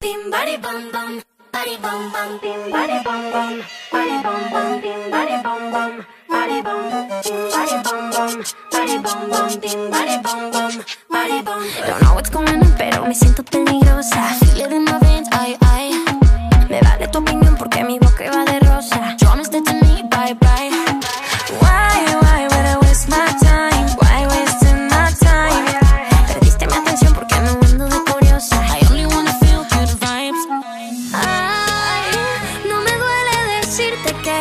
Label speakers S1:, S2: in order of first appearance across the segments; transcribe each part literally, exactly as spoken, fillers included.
S1: bim body bum bum, body bum bum, bim body bum bum, body bum bum, bim body bum bum, body bum bum, body bum bum, body bum bum, bim body bum bum, body bum. Don't know what's going on, pero me siento peligrosa. Feel it in my veins, ay ay. Me vale tu opinión porque mi boca va de rosa. Promise that to me, bye bye. Why, why would I waste my time? Why wasting my time? Perdiste mi atención porque me ando de curiosa. I only wanna feel good vibes. Ay, no me duele decirte que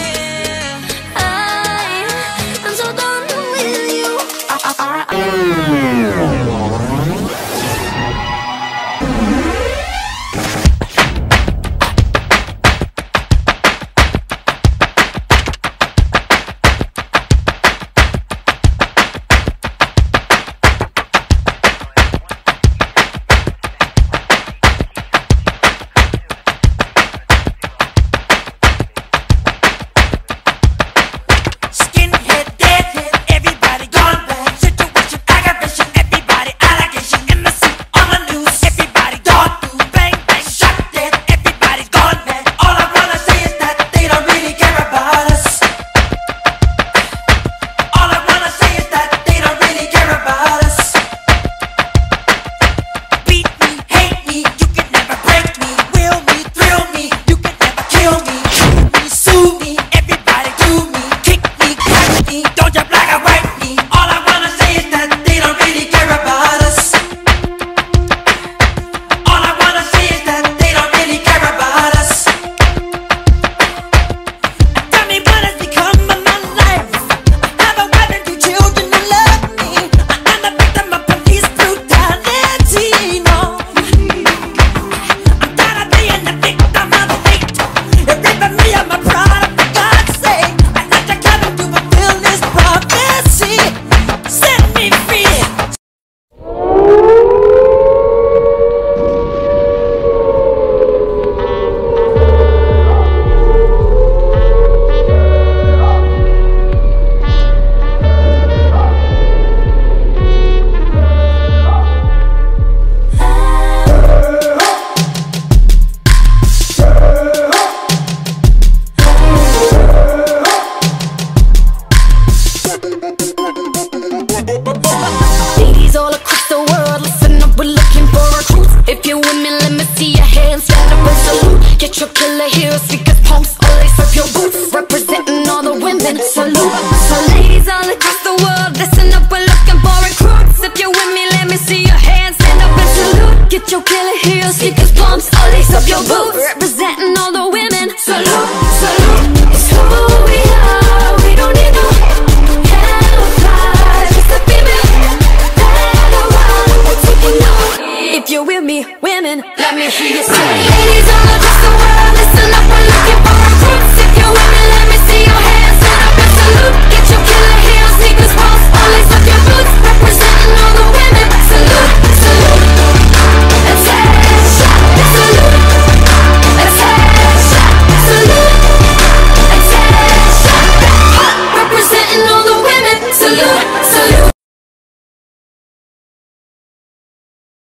S1: ay, I'm so done with you. I, I, I, ladies all across the world, listen up, we're looking for recruits. If you're women, let me see your hands, stand up and salute. Get your killer heels, speakers, pumps, all lace up your boots. Representing all the women, salute. So ladies all across the world, listen up, we're looking for recruits. If you're with me, let me see your hands, stand up and salute. Get your killer heels, speakers, pumps, all lace up your boots. Representing all the women, salute, salute. It's who we are, we don't need no if you're with me, women, let me hear you say, ladies all